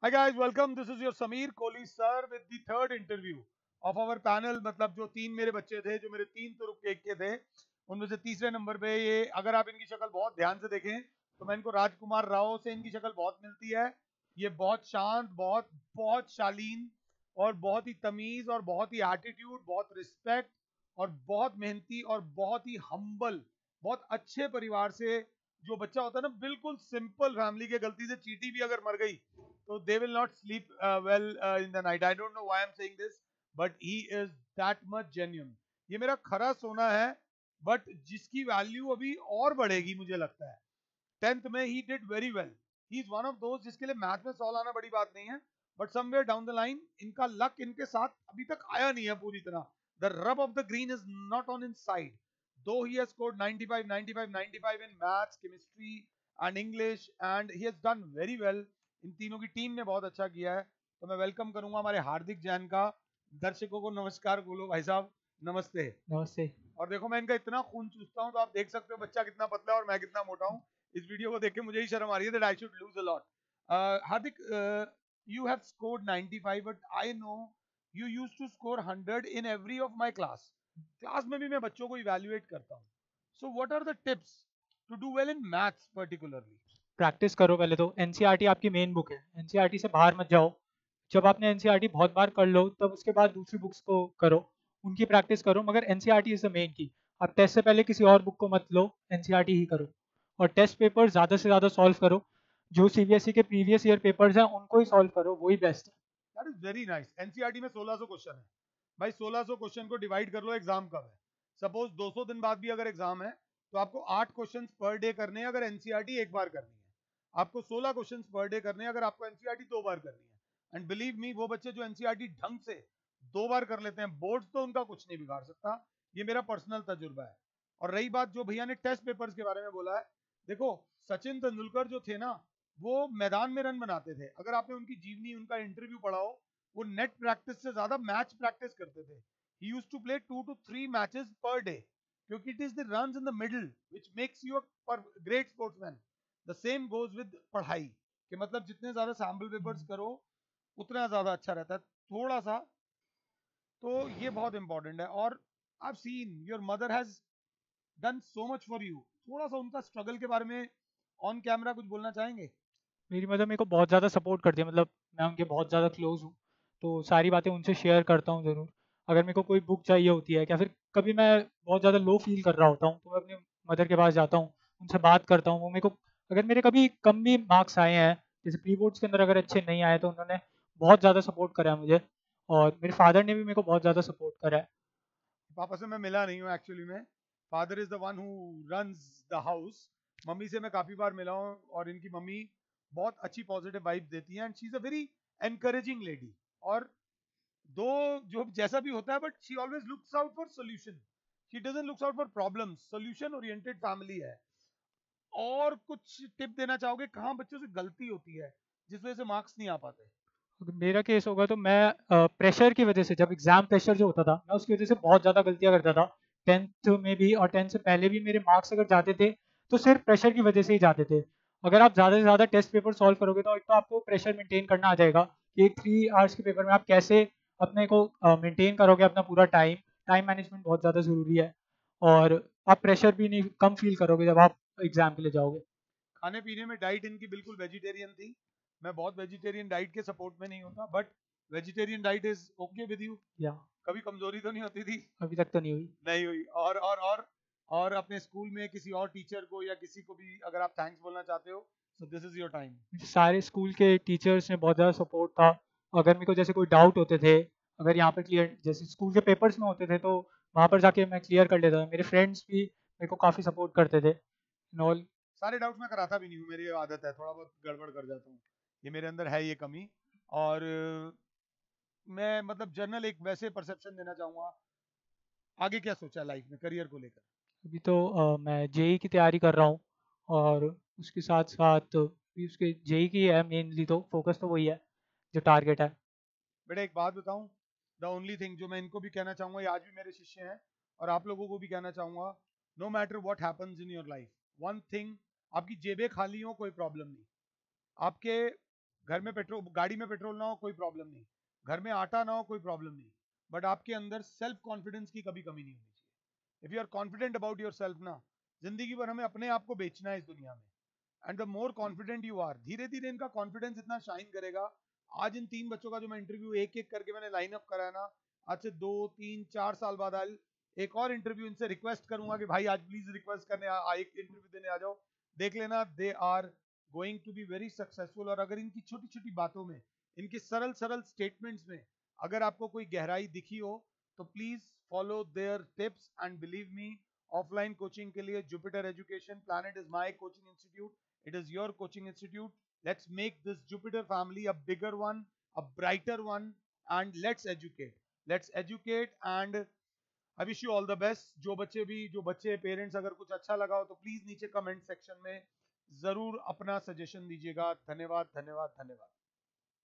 Hi guys, welcome. This is your Sameer Kohli sir with the third interview of our panel. मतलब जो तीन मेरे बच्चे थे, जो मेरे तीन तुरुप केक के थे, उनमें से तीसरे नंबर पे ये, अगर आप इनकी शक्ल बहुत ध्यान से देखें तो मैं इनको राजकुमार राव से इनकी शक्ल बहुत मिलती है। ये बहुत शांत, बहुत बहुत शालीन और बहुत ही तमीज और बहुत ही एटीट्यूड, बहुत रिस्पेक्ट और बहुत मेहनती और बहुत ही हम्बल, बहुत अच्छे परिवार से जो बच्चा होता है ना, बिल्कुल सिंपल फैमिली के, गलती से चींटी भी अगर मर गई so they will not sleep well in the night. I don't know why I'm saying this, but he is that much genuine. ये मेरा खरा सोना है, but जिसकी वैल्यू अभी और बढ़ेगी मुझे लगता है। 10th में he did very well. He is one of those जिसके लिए मैथ में 100 लाना बड़ी बात नहीं है, but somewhere down the line इनका लक इनके साथ अभी तक आया नहीं है पूरी तरह. The rub of the green is not on his side. Though he has scored 95, 95, 95 in maths, chemistry and English, and he has done very well. इन तीनों की टीम ने बहुत अच्छा किया है, तो मैं वेलकम करूंगा हमारे हार्दिक जैन का। दर्शकों को नमस्कार बोलो भाई साहब, नमस्ते। नमस्ते। और देखो मैं इनका इतना खून चूसता हूँ तो आप देख सकते हो बच्चा कितना पतला है और मैं कितना मोटा हूँ। इस वीडियो को देख के मुझे ही शर्म आ रही है that I should lose a lot. Hardik, you have scored 95 but I know you used to score 100 in every of my class. Class में भी मैं बच्चों को इवैल्यूएट करता हूँ। So what are the tips to do well in maths particularly? Practice करो पहले तो। एनसीईआरटी आपकी मेन बुक है, एनसीईआरटी से बाहर मत जाओ। जब आपने एनसीईआरटी बहुत बार कर लो तब उसके बाद दूसरी बुक्स को करो, उनकी प्रैक्टिस करो, मगर एनसीईआरटी इज द मेन की। आप टेस्ट से पहले किसी और बुक को मत लो, एनसीईआरटी ही करो। और टेस्ट पेपर ज़्यादा से ज़्यादा सॉल्व करो। जो सीबीएसई के प्रीवियस ईयर पेपर्स हैं उनको ही सॉल्व करो, वही बेस्ट है। That is very nice. NCERT में 1600 क्वेश्चन है भाई, 1600 क्वेश्चन को डिवाइड कर लो। एग्जाम कब है? सपोज 200 दिन बाद भी अगर एग्जाम है तो आपको 8 क्वेश्चंस पर डे करने हैं अगर एनसीईआरटी एक बार करनी है। आपको 16 क्वेश्चंस पर डे करने हैं अगर आपको एनसीईआरटी 2 बार करनी है। एंड बिलीव मी, वो बच्चे जो एनसीईआरटी ढंग से 2 बार कर लेते हैं, बोर्ड्स तो उनका कुछ नहीं बिगाड़ सकता। ये मेरा पर्सनल तजुर्बा है। और रही बात जो भैया ने टेस्ट पेपर्स के बारे में बोला है, देखो सचिन तेंदुलकर जो थे ना, वो मैदान में रन बनाते थे। अगर आपने उनकी जीवनी, उनका इंटरव्यू पढ़ा हो, वो नेट प्रैक्टिस से ज्यादा मैच प्रैक्टिस करते थे। He used to play 2 to 3 matches per day, क्योंकि it is the runs in the middle which makes you a great sportsman. The same goes with पढ़ाई, कि मतलब जितने ज्यादा सैम्पल पेपर्स करो उतना ज्यादा अच्छा रहता है। थोड़ा सा तो ये बहुत इंपॉर्टेंट है। और I have seen your mother has done so much for you. थोड़ा सा उनका स्ट्रगल के बारे में ऑन कैमरा कुछ बोलना चाहेंगे? मेरी मदर मेरे को बहुत ज़्यादा सपोर्ट करती है, मतलब मैं उनके बहुत ज़्यादा क्लोज हूँ, तो सारी बातें उनसे शेयर करता हूँ ज़रूर। अगर मेरे को कोई बुक चाहिए होती है या फिर कभी मैं बहुत ज़्यादा लो फील कर रहा होता हूँ तो मैं अपनी मदर के पास जाता हूँ, उनसे बात करता हूँ। वो मेरे को, अगर मेरे कभी कम भी मार्क्स आए हैं, जैसे प्री बोर्ड्स के अंदर अगर अच्छे नहीं आए, तो उन्होंने बहुत ज़्यादा सपोर्ट करा है मुझे। और मेरे फादर ने भी मेरे को बहुत ज़्यादा सपोर्ट करा है। पापा से मैं मिला नहीं हूँ एक्चुअली में। Father is the one who runs the house. Mummy से मैं काफी बार मिला हूँ और इनकी मम्मी बहुत अच्छी पॉजिटिव वाइब्स देती हैं and she is a very encouraging lady. और दो जो जैसा भी होता है, but she always looks out for solution. She doesn't looks out for problems. Solution oriented family है। और कुछ टिप देना चाहोगे कहाँ बच्चों से गलती होती है जिस वजह से मार्क्स नहीं आ पाते? अगर मेरा केस होगा तो मैं प्रेशर की वजह से, जब एग्जाम प्रेशर जो होता था, मैं उसकी वजह से बहुत ज़्यादा गलतियां करता था। 10th में भी और 10th से पहले भी मेरे मार्क्स अगर जाते थे तो सिर्फ प्रेशर की वजह से ही जाते थे। अगर आप ज़्यादा से ज़्यादा टेस्ट पेपर सॉल्व करोगे तो एक तो आपको प्रेशर मेंटेन करना आ जाएगा कि एक 3 आवर्स के पेपर में आप कैसे अपने को मेंटेन करोगे अपना पूरा टाइम। टाइम मैनेजमेंट बहुत ज़्यादा ज़रूरी है। और आप प्रेशर भी नहीं कम फील करोगे जब आप एग्जाम के लिए जाओगे। खाने पीने में डाइट इनकी बिल्कुल वेजिटेरियन थी। मैं बहुत वेजिटेरियन डाइट के सपोर्ट में नहीं होता, but vegetarian diet is okay with you? या कभी कमजोरी तो नहीं होती थी? अभी तक तो नहीं हुई। नहीं हुई। और अपने स्कूल में किसी और टीचर को या किसी को भी अगर आप थैंक्स बोलना चाहते हो, so this is your time. सारे स्कूल के टीचर्स ने बहुत ज़्यादा सपोर्ट था। अगर मेरे को जैसे कोई डाउट होते थे, अगर यहाँ पर क्लियर जैसे स्कूल के पेपर्स में होते थे, तो वहाँ पर जाके मैं क्लियर कर लेता था। मेरे फ्रेंड्स भी मेरे को काफ़ी सपोर्ट करते थे एंड ऑल। सारे डाउट्स मैं कराता भी नहीं हूँ, मेरी आदत है, थोड़ा बहुत गड़बड़ कर जाता हूँ। ये मेरे अंदर है ये कमी। और मैं मतलब जनरल एक वैसे परसेप्शन देना चाहूंगा। आगे क्या सोचा लाइफ में करियर को लेकर? अभी तो मैं जेई की तैयारी कर रहा हूँ, और उसके साथ साथ भी उसके जेई की है मेनली, तो फोकस तो वही है जो टारगेट है। बेटा एक बात बताऊं, द ओनली थिंग जो मैं इनको भी कहना चाहूंगा, ये आज भी मेरे शिष्य हैं और आप लोगों को भी कहना चाहूंगा, no matter what happens in your life, one thing, आपकी जेबें खाली हो कोई प्रॉब्लम नहीं। आपके घर में पेट्रोल, गाड़ी में पेट्रोल ना हो कोई प्रॉब्लम नहीं, घर में आटा ना हो कोई प्रॉब्लम नहीं, बट आपके अंदर सेल्फ कॉन्फिडेंस की कभी कमी नहीं होनी चाहिए। If you are confident about yourself ना, जिंदगी भर हमें अपने आप को बेचना है इस दुनिया में। And the more confident you are, धीरे धीरे इनका कॉन्फिडेंस इतना शाइन करेगा। आज इन 3 बच्चों का जो मैं इंटरव्यू एक एक करके मैंने लाइन अप करा है ना, आज से 2 3 4 साल बाद आई एक और इंटरव्यू, इनसे रिक्वेस्ट करूंगा कि भाई आज प्लीज रिक्वेस्ट करने एक इंटरव्यू देने आ जाओ, देख लेना they are going to be very successful. और अगर इनकी छोटी छोटी बातों में, इनके सरल सरल स्टेटमेंट्स में अगर आपको कोई गहराई दिखी हो तो please follow their tips and believe me, offline coaching के लिए Jupiter Education Planet is my coaching institute, it is your coaching institute. Let's make this Jupiter family a bigger one, a brighter one, and let's educate. Let's educate and I wish you all the best. जो बच्चे parents अगर कुछ अच्छा लगा हो तो please नीचे comment section में जरूर अपना सजेशन दीजिएगा। धन्यवाद धन्यवाद धन्यवाद।